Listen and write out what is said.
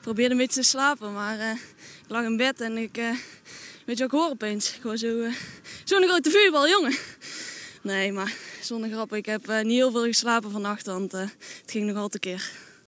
probeerde een beetje te slapen, maar ik lag in bed en weet je wat ik hoor opeens? Ik hoor zo'n grote vuurbal, jongen. Nee, maar zonder grap, ik heb niet heel veel geslapen vannacht, want het ging nogal te keer.